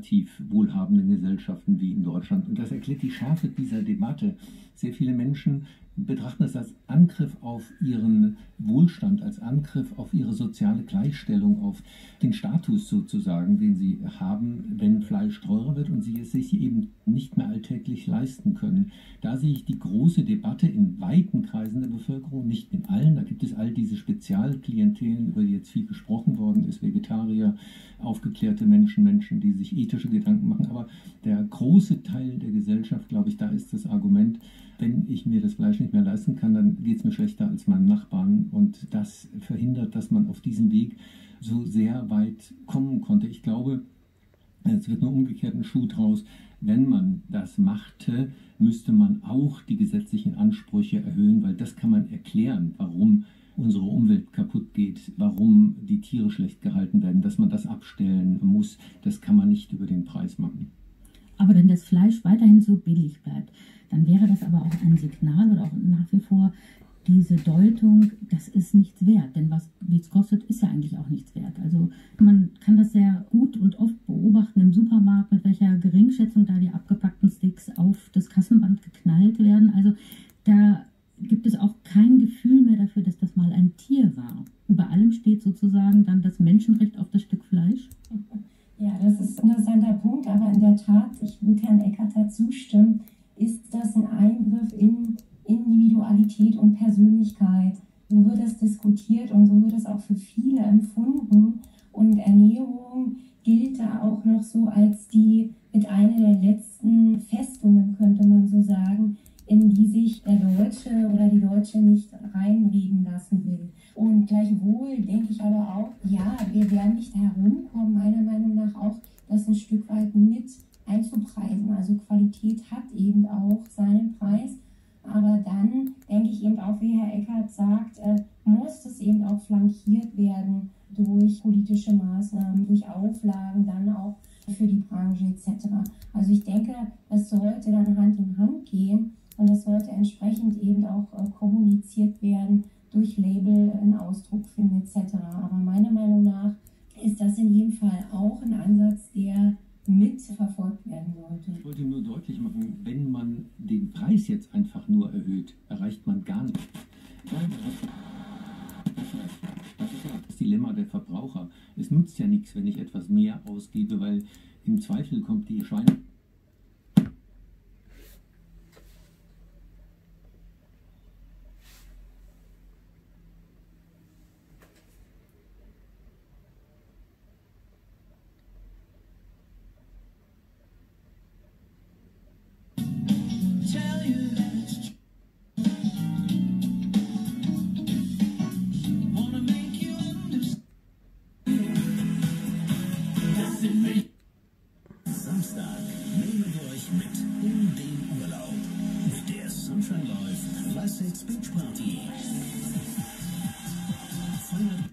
relativ wohlhabenden Gesellschaften wie in Deutschland. Und das erklärt die Schärfe dieser Debatte. Sehr viele Menschen betrachten das als Angriff auf ihren Wohlstand, als Angriff auf ihre soziale Gleichstellung, auf den Status sozusagen, den sie haben, wenn Fleisch teurer wird und sie es sich eben nicht mehr alltäglich leisten können. Da sehe ich die große Debatte in weiten Kreisen der Bevölkerung, nicht in allen. Da gibt es all diese Spezialklientelen, über die jetzt viel gesprochen worden ist, Vegetarier, aufgeklärte Menschen, Menschen, die sich ethische Gedanken machen. Aber der große Teil der Gesellschaft, glaube ich, da ist das Argument, wenn ich mir das Fleisch nicht mehr leisten kann, dann geht es mir schlechter als meinem Nachbarn. Und das verhindert, dass man auf diesem Weg so sehr weit kommen konnte. Ich glaube, es wird nur umgekehrt ein Schuh draus. Wenn man das machte, müsste man auch die gesetzlichen Ansprüche erhöhen, weil das kann man erklären, warum unsere Umwelt kaputt geht, warum die Tiere schlecht gehalten werden, dass man das abstellen muss. Das kann man nicht über den Preis machen. Aber wenn das Fleisch weiterhin so billig bleibt, dann wäre das aber auch ein Signal oder auch nach wie vor diese Deutung, das ist nichts wert. Denn was nichts kostet, ist ja eigentlich auch nichts wert. Also man kann das sehr gut und oft beobachten im Supermarkt, mit welcher Geringschätzung da die abgepackten Sticks auf das Kassenband geknallt werden. Also da gibt es auch kein Gefühl mehr dafür, dass das mal ein Tier war. Über allem steht sozusagen dann das Menschenrecht auf das Stück Fleisch. Ja, das ist ein interessanter Punkt, aber in der Tat, ich würde Herrn Eckert da zustimmen, ist das ein Eingriff in Individualität und Persönlichkeit. So wird das diskutiert und so wird es auch für viele empfunden. Und Ernährung gilt da auch noch so als die mit einer der letzten Festungen, könnte man so sagen, in die sich der Deutsche oder die Deutsche nicht reinreden lassen will. Und gleichwohl denke ich aber auch, ja, wir werden nicht herumkommen, meiner Meinung nach auch, das ein Stück weit mit einzupreisen. Also Qualität hat eben auch seinen Preis. Aber dann denke ich eben auch, wie Herr Eckert sagt, muss es eben auch flankiert werden durch politische Maßnahmen, durch Auflagen dann auch für die Branche etc. Also ich denke, es sollte dann Hand in Hand gehen und es sollte entsprechend eben auch kommuniziert werden durch Label, einen Ausdruck finden etc. Aber meiner Meinung nach ist das in jedem Fall auch ein Ansatz, der mitverfolgt werden sollte. Ich wollte nur deutlich machen, wenn man den Preis jetzt einfach nur erhöht, erreicht man gar nichts. Das ist ja das Dilemma der Verbraucher. Es nutzt ja nichts, wenn ich etwas mehr ausgebe, weil im Zweifel kommt die Schweine... Samstag nehmen wir euch mit in den Urlaub mit der Sunshine Life Classics Beach Party. Feiert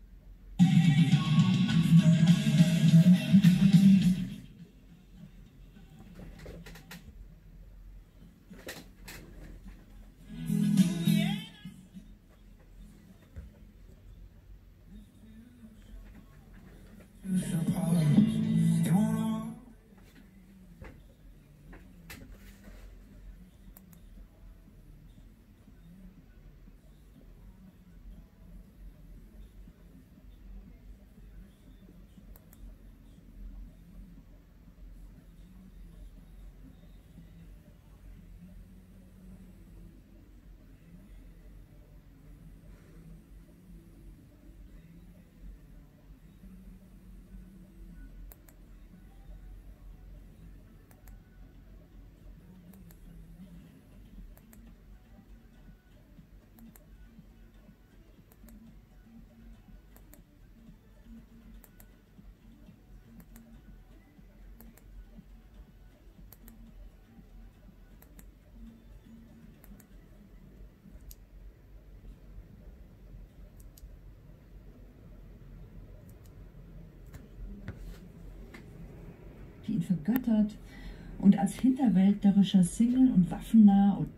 die ihn vergöttert und als hinterwäldlerischer Single und waffennah und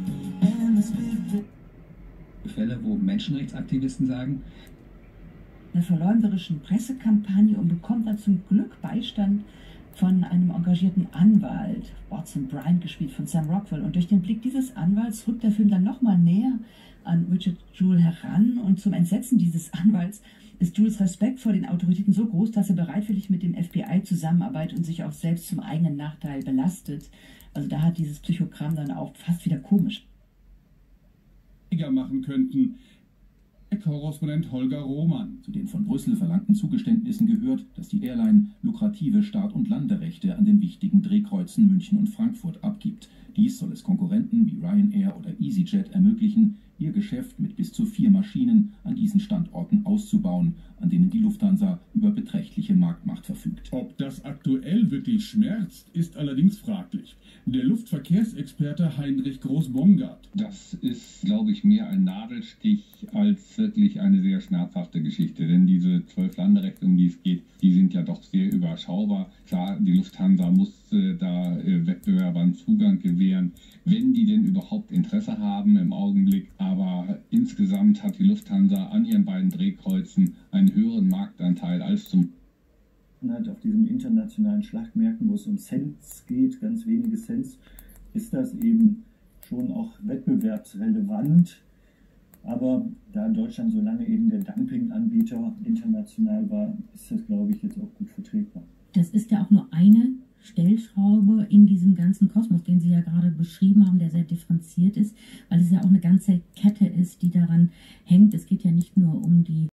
Fälle, wo Menschenrechtsaktivisten sagen, einer verleumderischen Pressekampagne und bekommt dann zum Glück Beistand von einem engagierten Anwalt, Watson Bryant, gespielt von Sam Rockwell. Und durch den Blick dieses Anwalts rückt der Film dann nochmal näher an Richard Jewell heran. Und zum Entsetzen dieses Anwalts ist Jewells Respekt vor den Autoritäten so groß, dass er bereitwillig mit dem FBI zusammenarbeitet und sich auch selbst zum eigenen Nachteil belastet. Also da hat dieses Psychogramm dann auch fast wieder komisch machen könnten. Korrespondent Holger Roman. Zu den von Brüssel verlangten Zugeständnissen gehört, dass die Airline lukrative Start- und Landerechte an den wichtigen Drehkreuzen München und Frankfurt abgibt. Dies soll es Konkurrenten wie Ryanair oder EasyJet ermöglichen, ihr Geschäft mit bis zu 4 Maschinen an diesen Standorten auszubauen, an denen die Lufthansa über beträchtliche Marktmacht verfügt. Ob das aktuell wirklich schmerzt, ist allerdings fraglich. Der Luftverkehrsexperte Heinrich Groß-Bongard. Das ist, glaube ich, mehr ein Nadelstich als wirklich eine sehr schmerzhafte Geschichte. Denn diese 12 Landerechte, um die es geht, die sind ja doch sehr überschaubar. Klar, die Lufthansa muss da Wettbewerbern Zugang gewähren, wenn die denn überhaupt Interesse haben im Augenblick. Aber insgesamt hat die Lufthansa an ihren beiden Drehkreuzen einen höheren Marktanteil als zum auf diesen internationalen Schlachtmärkten, wo es um Cents geht, ganz wenige Cents, ist das eben schon auch wettbewerbsrelevant. Aber da Deutschland so lange eben der Dumpinganbieter international war, ist das, glaube ich, jetzt auch gut vertretbar. Das ist ja auch nur eine Stellschraube in diesem ganzen Kosmos, den Sie ja gerade beschrieben haben, der sehr differenziert ist, weil es ja auch eine ganze Kette ist, die daran hängt. Es geht ja nicht nur um die